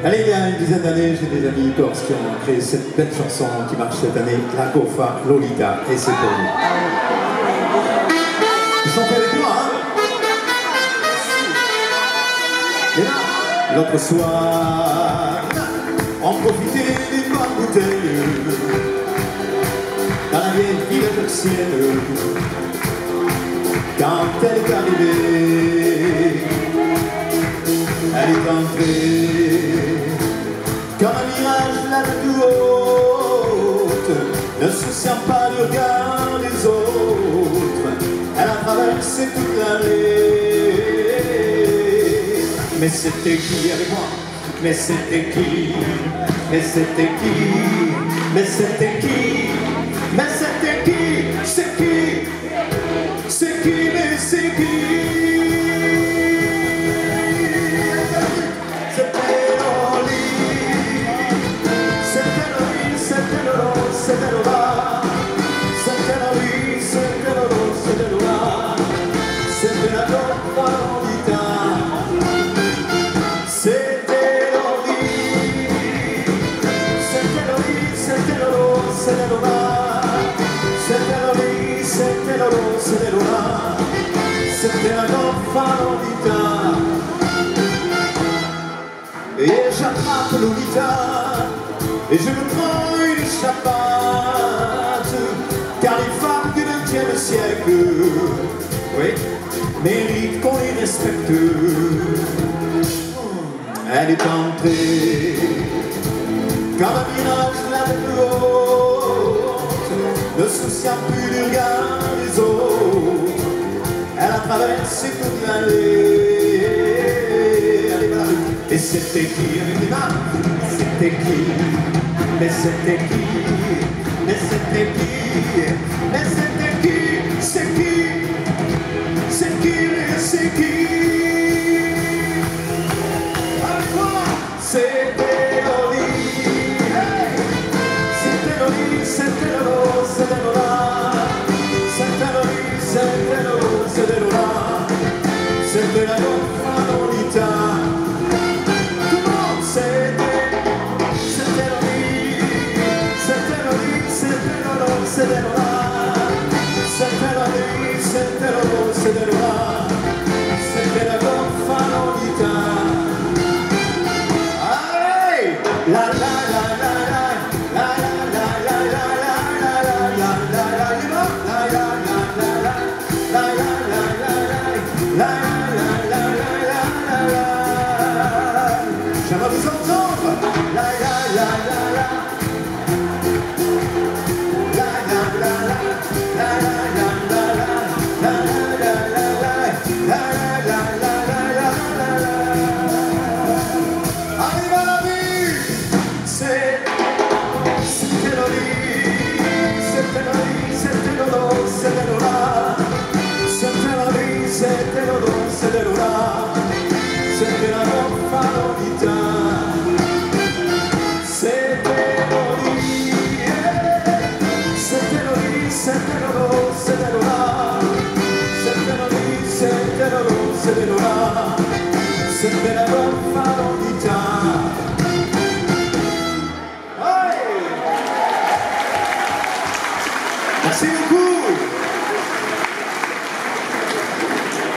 Allez, il y a une dizaine d'années, j'ai des amis corses qui ont créé cette belle chanson qui marche cette année, la goffa, Lolita, et c'est pour vous. Ils chantent avec moi, hein? Et là, l'autre soir, on profitait d'une bonne bouteille dans la vieille ville persienne. Quand elle est arrivée, elle est entrée comme un mirage la plus haute, ne souciant pas du regard des autres. Elle a traversé toute l'allée. Mais c'était qui avec moi? Mais c'était qui? Mais c'était qui? Mais c'était qui? Mais c'était qui? C'est qui? C'est qui? Mais c'est qui? C'était la goffa Lolita. Et j'attrape Lolita et je me prends une chapate, car les femmes du XXe siècle, oui, méritent qu'on les respecte. Elle est entrée comme un mirage la plus haute, ne souciant plus du regard des autres. Elle a traversé toute l'allée. Allez, Balaruc. Et c'était qui avec les mains? C'était qui? Mais c'était qui? Mais c'était qui? Mais c'était qui? C'est qui? C'est qui? Mais c'est qui? Avec moi, c'était Lolita. Hey! C'était Lolita, c'était Lolita, c'était Lolita. C'était Lolita, c'était Lolita. C'était la goffa Lolita. Tout le monde c'était Lolita. C'était Lolita, c'était Lolita, c'était Lolita. C'était Lolita, c'était Lolita, c'était Lolita. C'était la goffa Lolita. Allez! La la la la la la la la la la la la la la la la la. J'aimerais vous entendre. La la la la la. La la la la. La la la la la. La la la la. La la la la la. Arrive à la vie. C'était Lolita. C'était Lolita. C'était Lolita. C'était Lolita. C'était Lolita. C'était Lolita. C'était Lolita. C'était la goffa Lolita. C'était Lolita. C'était Lolita. C'était Lolita. C'était Lolita. C'était Lolita. C'était Lolita. C'était Lolita. C'était la goffa Lolita.